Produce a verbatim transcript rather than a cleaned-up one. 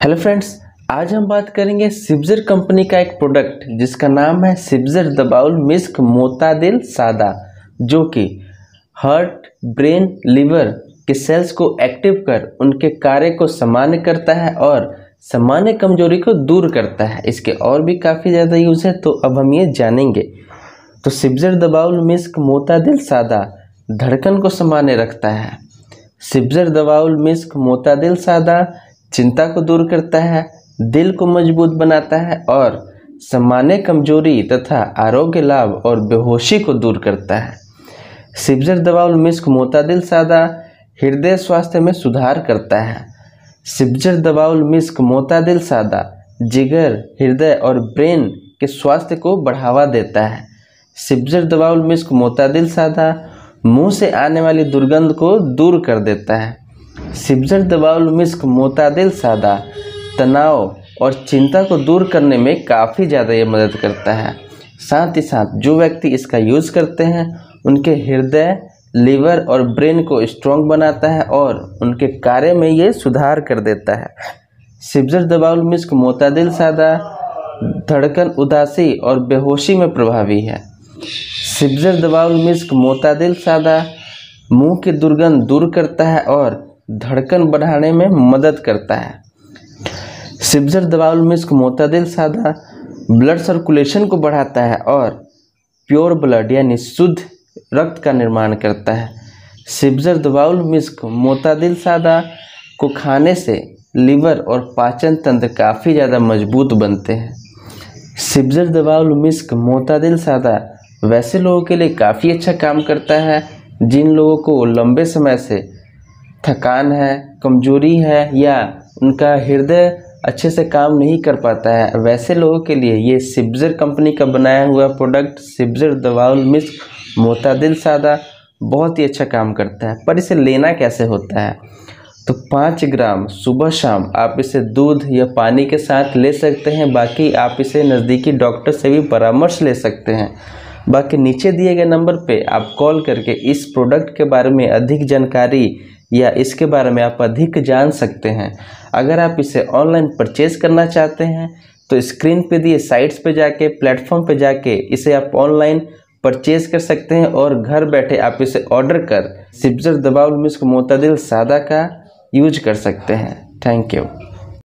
Hello friends, आज हम बात करेंगे सिब्ज़र कंपनी का एक प्रोडक्ट जिसका नाम है सिब्ज़र द बाउल मिस्क मोतादिल सादा, जो कि हार्ट, ब्रेन, लिवर के सेल्स को एक्टिव कर उनके कार्य को सामान्य करता है और सामान्य कमजोरी को दूर करता है। इसके और भी काफ़ी ज़्यादा यूज़ है, तो अब हम ये जानेंगे। तो सिब्ज़र द बाउल मिस्क मोतादिल सादा धड़कन को सामान्य रखता है। सिब्ज़र द बाउल मिस्क मोतादिल सादा चिंता को दूर करता है, दिल को मजबूत बनाता है और सामान्य कमजोरी तथा आरोग्य लाभ और बेहोशी को दूर करता है। सिब्ज़र द बाउल मिस्क मोतादिल सादा हृदय स्वास्थ्य में सुधार करता है। सिब्ज़र द बाउल मिस्क मोतादिल सादा जिगर, हृदय और ब्रेन के स्वास्थ्य को बढ़ावा देता है। सिब्ज़र द बाउल मिस्क मोतादिल सादा मुंह से आने वाली दुर्गंध को दूर कर देता है। सिब्ज़र द बाउल मिस्क मोतादिल सादा तनाव और चिंता को दूर करने में काफ़ी ज़्यादा ये मदद करता है। साथ ही साथ जो व्यक्ति इसका यूज़ करते हैं उनके हृदय, लीवर और ब्रेन को स्ट्रॉन्ग बनाता है और उनके कार्य में ये सुधार कर देता है। सिब्ज़र द बाउल मिस्क मोतादिल सादा धड़कन, उदासी और बेहोशी में प्रभावी है। सिब्ज़र द बाउल मिस्क मोतादिल सादा मुंह की दुर्गंध दूर करता है और धड़कन बढ़ाने में मदद करता है। सिब्ज़र द बाउल मिस्क मोतादिल सादा ब्लड सर्कुलेशन को बढ़ाता है और प्योर ब्लड यानी शुद्ध रक्त का निर्माण करता है। सिब्ज़र द बाउल मिस्क मोतादिल सादा को खाने से लीवर और पाचन तंत्र काफ़ी ज़्यादा मजबूत बनते हैं। सिब्ज़र द बाउल मिस्क मोतादिल सादा वैसे लोगों के लिए काफ़ी अच्छा काम करता है जिन लोगों को लंबे समय से थकान है, कमजोरी है या उनका हृदय अच्छे से काम नहीं कर पाता है। वैसे लोगों के लिए ये सिब्ज़र कंपनी का बनाया हुआ प्रोडक्ट सिब्ज़र द बाउल मिस्क मोतादिल सादा बहुत ही अच्छा काम करता है। पर इसे लेना कैसे होता है? तो पाँच ग्राम सुबह शाम आप इसे दूध या पानी के साथ ले सकते हैं। बाकी आप इसे नज़दीकी डॉक्टर से भी परामर्श ले सकते हैं। बाकी नीचे दिए गए नंबर पे आप कॉल करके इस प्रोडक्ट के बारे में अधिक जानकारी या इसके बारे में आप अधिक जान सकते हैं। अगर आप इसे ऑनलाइन परचेज़ करना चाहते हैं तो स्क्रीन पे दिए साइट्स पे जाके, प्लेटफॉर्म पे जाके इसे आप ऑनलाइन परचेज़ कर सकते हैं और घर बैठे आप इसे ऑर्डर कर सिब्ज़र द बाउल मिस्क मोतादिल सादा का यूज कर सकते हैं। Thank you.